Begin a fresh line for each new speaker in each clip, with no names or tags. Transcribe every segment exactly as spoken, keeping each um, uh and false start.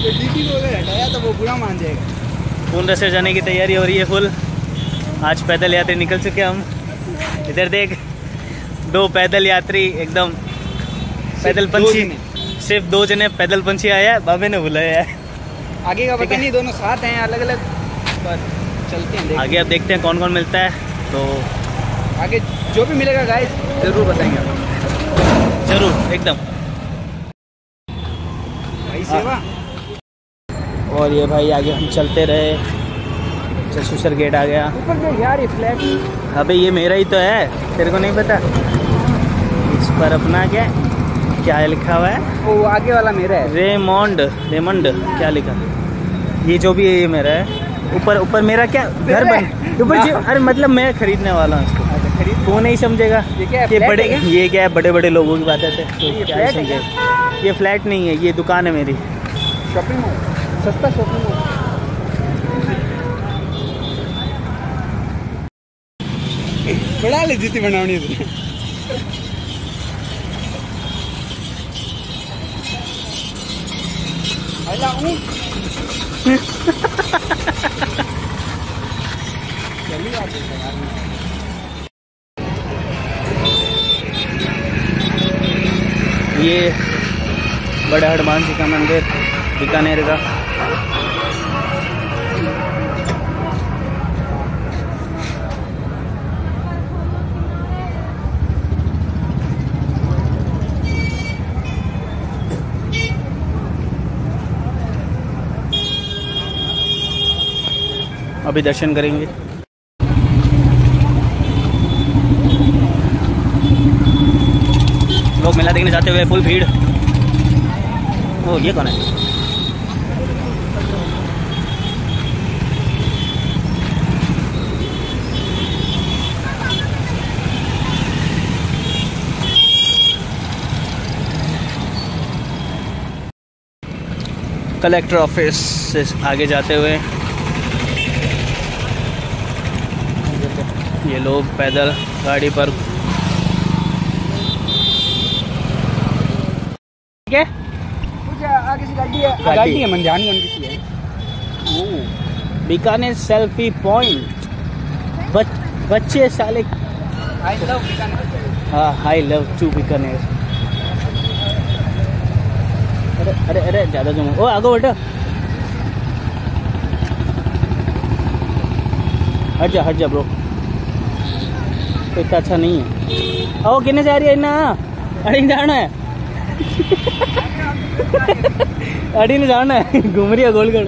DT को अगर हटाया तो वो बुरा मान जाएगा।
पूर्ण से जाने की तैयारी हो रही है फुल। आज पैदल यात्री निकल चुके हम। इधर देख, दो पैदल यात्री एकदम पैदल पंछी, सिर्फ दो जने पैदल पंछी आया है, बाबे ने बुलाया है।
आगे का पता नहीं, दोनों साथ हैं अलग अलग, पर चलते हैं
आगे। अब देखते हैं कौन कौन मिलता है, तो
आगे जो भी मिलेगा गाइस जरूर बताएंगे आपको,
जरूर एकदम
भाई सेवा।
और ये भाई आगे हम चलते रहे, चशुसर गेट आ गया।
ऊपर देख यार ये फ्लैट।
अबे ये मेरा ही तो है, तेरे को नहीं पता? इस पर अपना क्या क्या लिखा हुआ है?
वो आगे वाला मेरा है,
रेमोंड रेमंड क्या लिखा? ये जो भी है ये मेरा है। ऊपर ऊपर मेरा क्या घर बन ऊपर, अरे मतलब मैं खरीदने वाला हूँ इसको।
खरीद
वो नहीं समझेगा
ये क्या है?
ये बड़े
है?
ये क्या है, बड़े बड़े लोगों की बात है। तो
ये
क्या
फ्लैट
समझेगा? ये फ्लैट नहीं है, ये दुकान है मेरी।
शॉपिंग मॉल, सस्ता शॉपिंग मॉल। बड़ा ले जीती बनावनी है। अल्लाह हूँ चलिए आप
ये बड़ा हनुमान जी का मंदिर बीकानेर का। अभी दर्शन करेंगे। लोग मेला देखने जाते हुए फुल भीड़। ओ ये कौन है? कलेक्टर ऑफिस से आगे जाते हुए ये लोग पैदल गाड़ी पर। ठीक है,
कुछ आगे से गाड़ी है,
गाड़ी।
गाड़ी है मंझानगंज की है।
ओ बीकानेर सेल्फी पॉइंट। बच, बच्चे साले।
I love Bikaner.
हाँ, आई लव टू बीकानेर। अरे अरे अरे ज़्यादा जूम। ओ आगो बेटा, हट जा हट जा ब्रो, तो इतना अच्छा नहीं है। ओ कितने जा रही है ना? अड़ी जाना है अड़ी ने जाना है, घूम रही है गोलगढ़।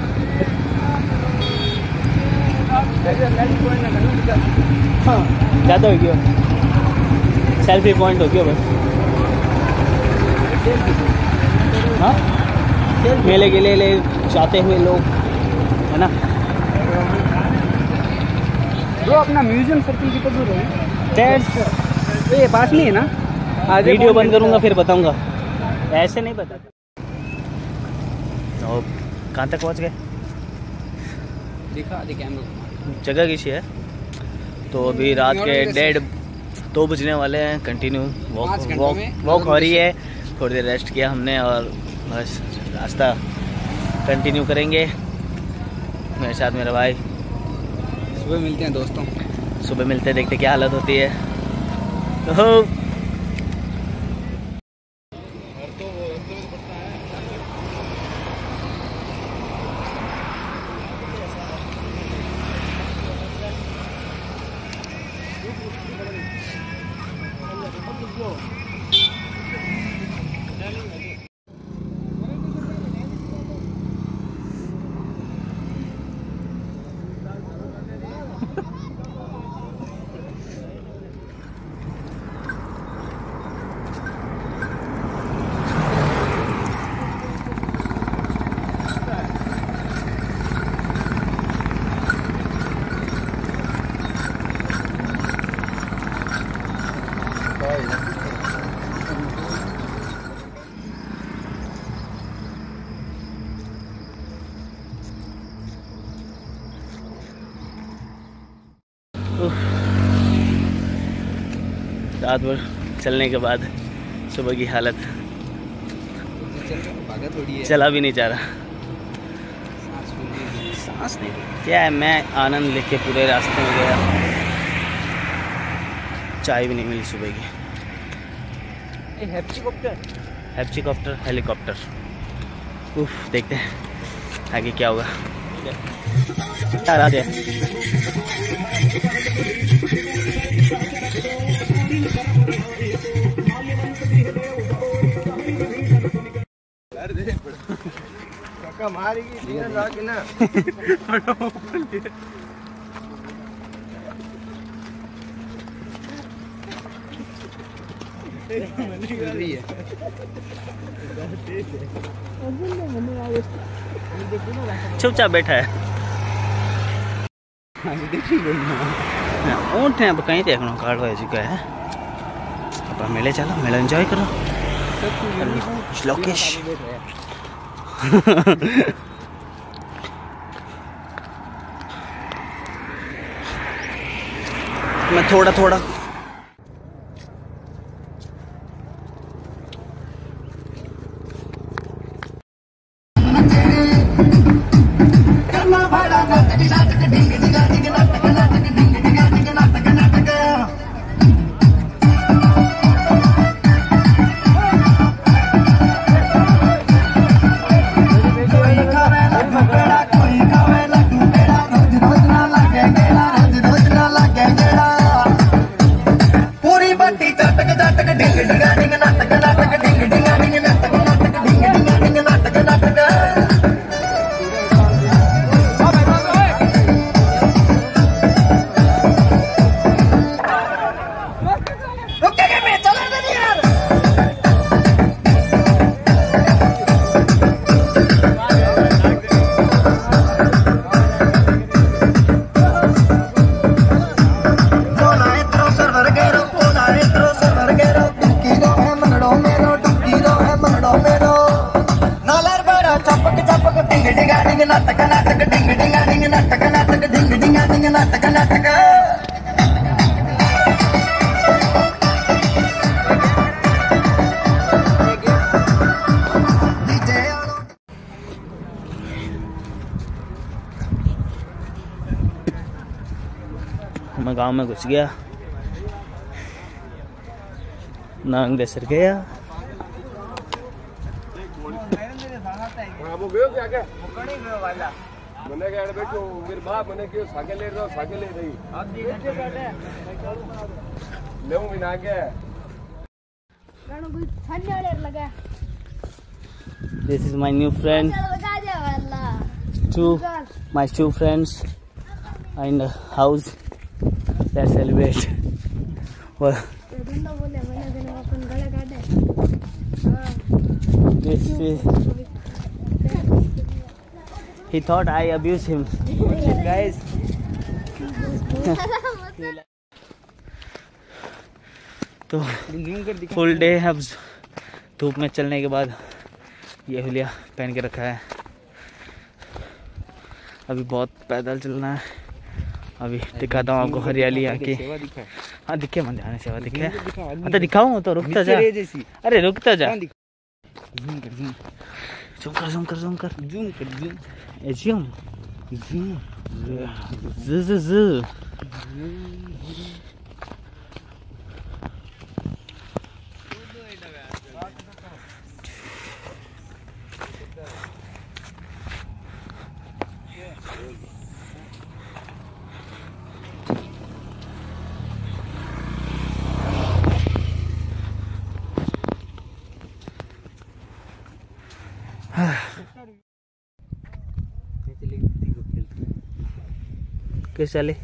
हाँ ज़्यादा हो गया, सेल्फी पॉइंट हो गया बस। हाँ, मेले के लिए ले जाते हुए लोग है ना।
जो अपना म्यूजियम सर्किल की तरफ है, तो ये पास नहीं है ना। आज
वीडियो बंद करूंगा फिर बताऊंगा, ऐसे नहीं बताता। और कहाँ तक पहुँच गए?
दिखा दे कैमरा।
जगह किसी है। तो अभी रात के डेढ़ दो बजने वाले हैं। कंटिन्यू वॉक वॉक वॉक हो रही है। थोड़ी देर रेस्ट किया हमने और बस रास्ता कंटिन्यू करेंगे। मेरे साथ मेरा भाई।
सुबह मिलते हैं दोस्तों,
सुबह मिलते हैं, देखते क्या हालत होती है। तो रात भर चलने के बाद सुबह की हालत चला भी नहीं जा रहा, सांस नहीं। क्या है, मैं आनंद लेके पूरे रास्ते में गया, चाय भी नहीं मिली सुबह की।
हेलीकॉप्टर
हेलीकॉप्टर हेलीकॉप्टर उफ, देखते हैं आगे क्या होगा। यार आ जाए।
मारेगी ना
चुपचाप बैठा है। ऊँट है, अब कहीं देखना कार्ड हो चुका है। अब मेले चलो, मेला एंजॉय करो। लोकेश मैं थोड़ा थोड़ा मैं गांव में घुस गया, नांग देसर गया।
मैंने कहा बेटो मेरे बाप मैंने क्यों साइकिल ले रहा साइकिल ले रही ले भी ना के
This is my new friend. Two my two friends in the house. Let's celebrate. Well, this is, he thought I abused him. What's up, guys? तो फुल डे अब धूप में चलने के बाद ये हुलिया पहन के रखा है। अभी बहुत पैदल चलना है। अभी दिखाता हूँ आपको हरियाली आके। हाँ दिखे मन जाने सेवा दिखे। अच्छा दिखाऊँ तो रुकता जा। अरे रुकता जा। जूम कर जूम कर जूम कर जूम कर जूम कर zoom zoom zoom zoom zoom कैसे चले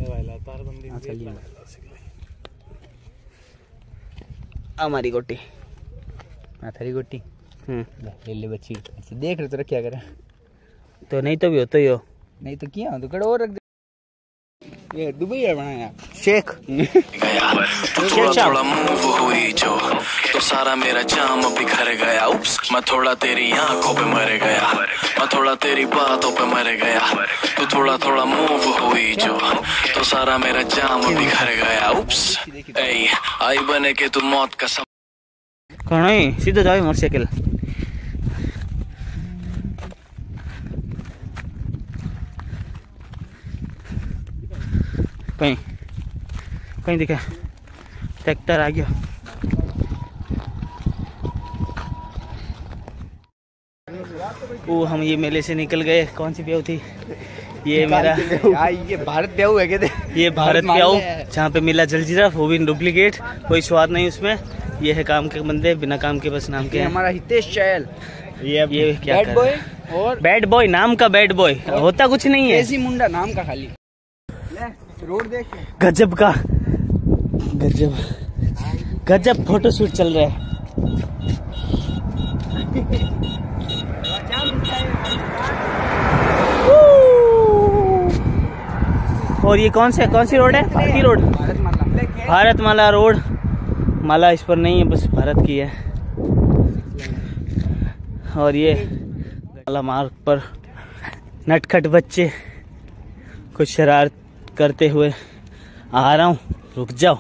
हमारी गोटी
थारी गोटी
हम्म
ले ले बच्ची देख रहे तो क्या करे
तो नहीं तो भी हो तो ही हो
नहीं तो क्या तो कड़ो और रख दे। ये दुबई है बनाया
शेख
थोड़ा थोड़ा मूव हुई जो तो सारा मेरा जाम बिखर गया। उप्स मैं थोड़ा तेरी आंखों पे मर गया, मैं थोड़ा तेरी बातों पे मर गया। तो थोड़ा थोड़ा मूव हुई जो तो सारा मेरा जाम बिखर गया। उप्स ए आई बने के तू मौत का सब
कौन है सीधा जाओ मोटरसाइकिल कहीं कहीं दिखा ट्रैक्टर आ गया। वो हम ये मेले से निकल गए। कौन सी प्याऊ थी ये? मेरा
ये भारत प्याऊ है क्या?
ये भारत प्याऊ, जहाँ पे मिला जलजीरा, वो भी डुप्लीकेट, कोई स्वाद नहीं उसमें। ये है काम के बंदे, बिना काम के बस नाम के।
हमारा हितेश चहल,
ये ये क्या
बैड बॉय और
बैड बॉय, नाम का बैड बॉय, होता कुछ नहीं है।
ऐसी मुंडा नाम का खाली। रोड देख,
गजब का गजब गजब फोटो शूट चल रहा है। और ये कौन से कौन सी रोड है? Bharti road, Bharat Mala road. माला इस पर नहीं है, बस भारत की है। और ये माला मार्ग पर नटखट बच्चे कुछ शरारत करते हुए आ रहा हूँ। रुक जाओ,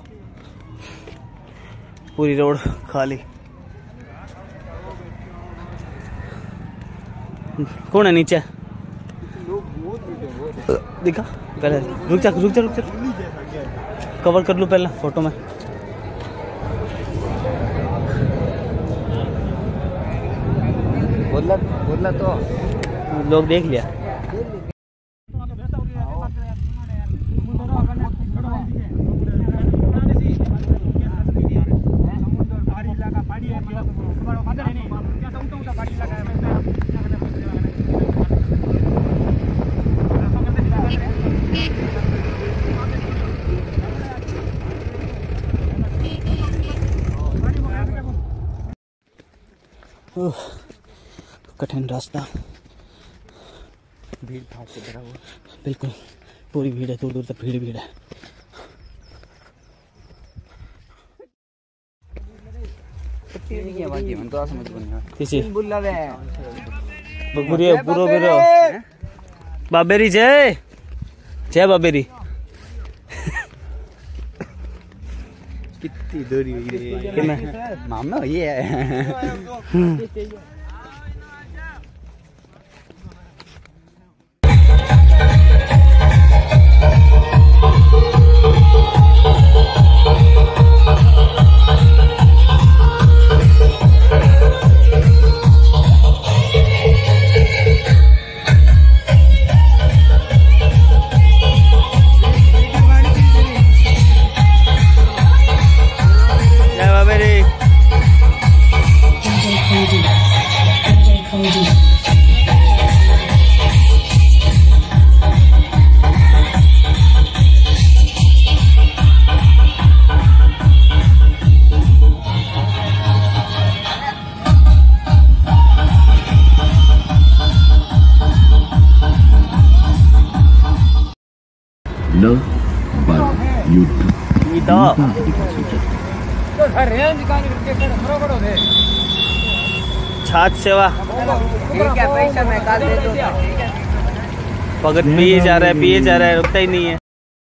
पूरी रोड खाली। कौन है नीचे? दिखा पहले, रुक जा रुक जा रुक जा, कवर कर लूँ पहले फोटो में।
बोला बोला तो
लोग देख लिया। कठिन रास्ता,
भीड़ भाड़ से भरा हुआ,
बिल्कुल पूरी भीड़ है, दूर दूर तक भीड़ भीड़ है। किसी पूरा बाबेरी जय जय बाबेरी।
कितनी दूरी हुई मामा ये है।
छाछ सेवा
पैसा मैं काट दे दो।
भगत पिए जा रहा है पिए जा रहा है, रुकता ही नहीं है।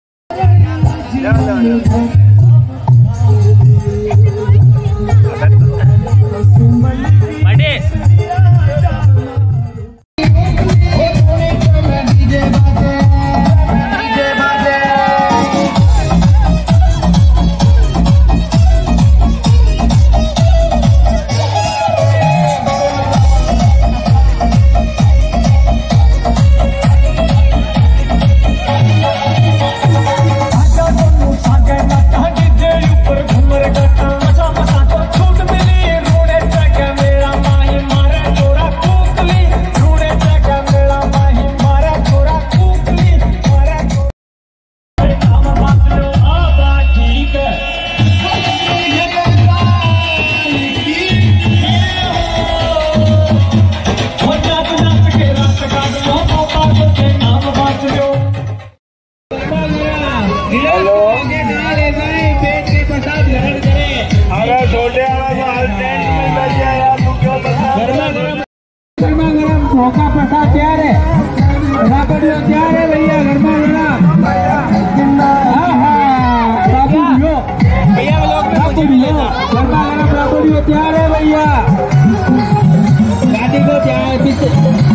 मौका प्रसाद तैयार है, राबड़ियो तैयार है भैया, गरमा गरम। हाँ हाँ राबड़ियो भैया, राबड़ियो गरमा गरम, राबड़ियो तैयार है भैया। गाड़ी को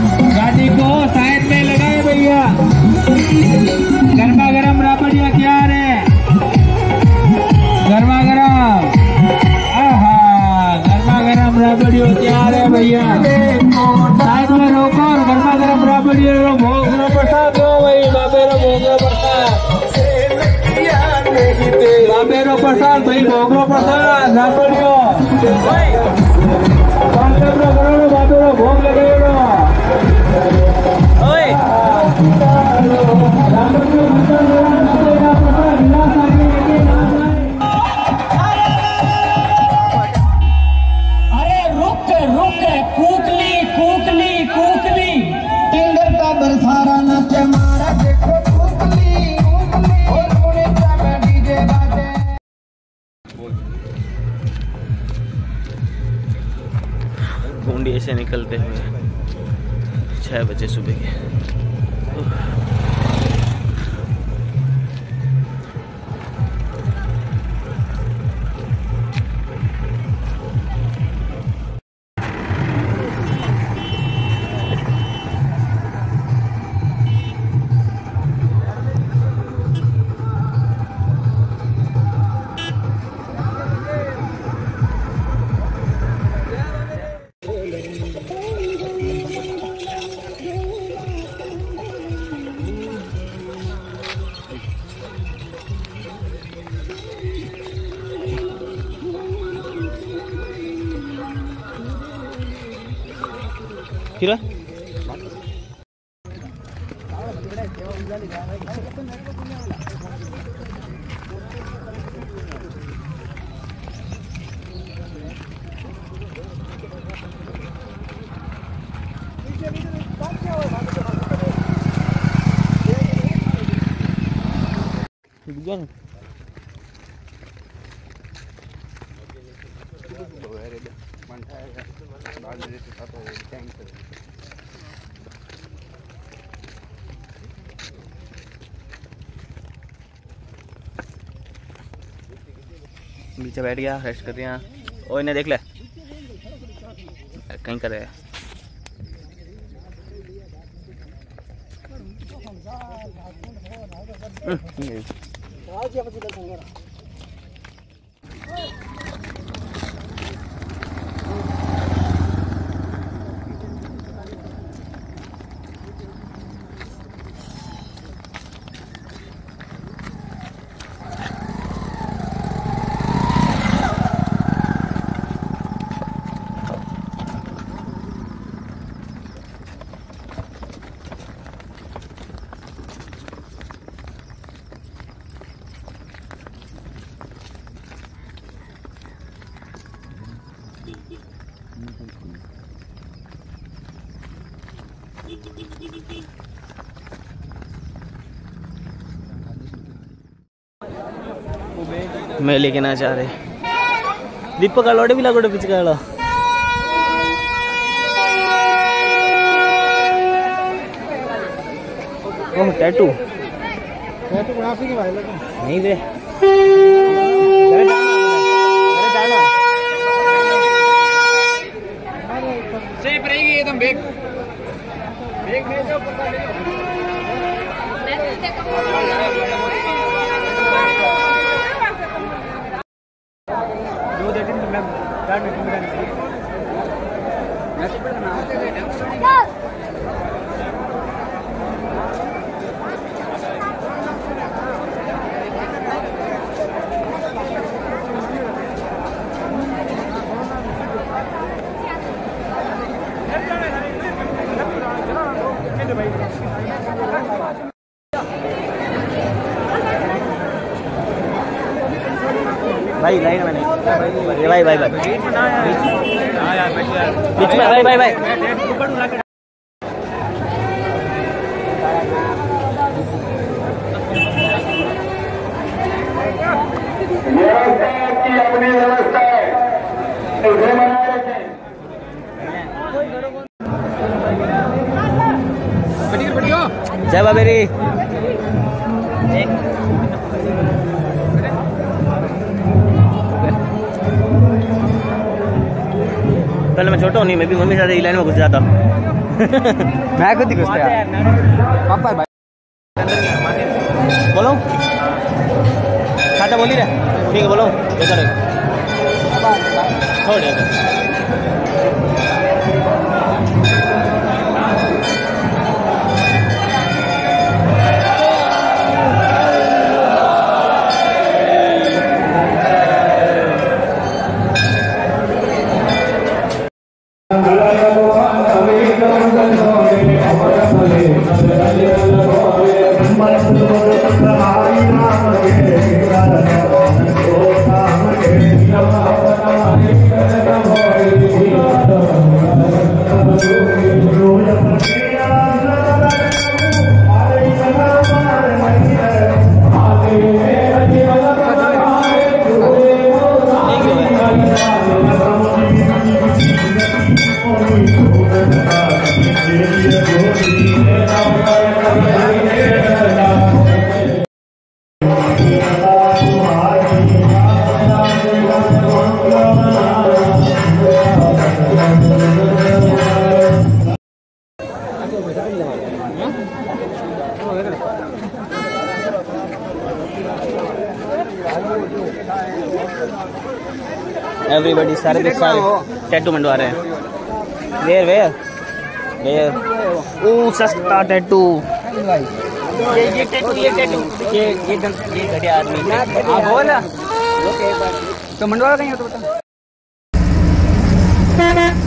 गाड़ी को साइड में लगाए भैया, गरमा गरम राबड़िया तैयार है। रो भोगरो प्रसाद दो भाई, बाबे रो भोगरो प्रसाद, बाबे रो प्रसाद भाई, भोगरो प्रसाद रापड़ियो बाबे रो करो, बाबे रो भोग लगे रो
ओए
रापड़ियो प्रसाद विलास आगे लेके ना जाए।
अरे रुक रुक, कूकली कूकली कूकली टिंगर का बरसारा नाचे मारा, देखो कूकली और पुणे में डीजे बाजे।
गोंडी से निकलते हुए छः बजे सुबह के। किरा नीचे बैठ गया, रेस्ट कर रहे हैं। ओ इन्हें देख ले कहीं कर रहे हैं। मैं लेके ना चाह रहे दीपक लोडे भी लागोडे पीछे का ओह टैटू टैटू बना सी भाई नहीं दे अरे जाना सेफ रहेगी एकदम। बैग बैग ले जाओ पता ले दो दे दिन मैं गार्ड में घूम रहा हूं। भाई लाइन में नहीं भाई भाई भाई बीच में भाई भाई भाई
अपनी व्यवस्था है
जय बाबेरी। पहले मैं छोटा हूँ नहीं, मैं भी मम्मी साथ लाइन में घुस जाता।
मैं खुद ही घुसता यार पापा भाई
बोलो खाता बोली रहे ठीक है बोलो इधर छोड़ यार। एवरीबॉडी सारे के सारे टैटू मंडवा रहे हैं। वेयर वेयर वेयर ओ सस्ता टैटू। ये ये टैटू ये टैटू ये ये ये घटिया आदमी। हाँ बोला तो मंडवा कहीं हो तो बता।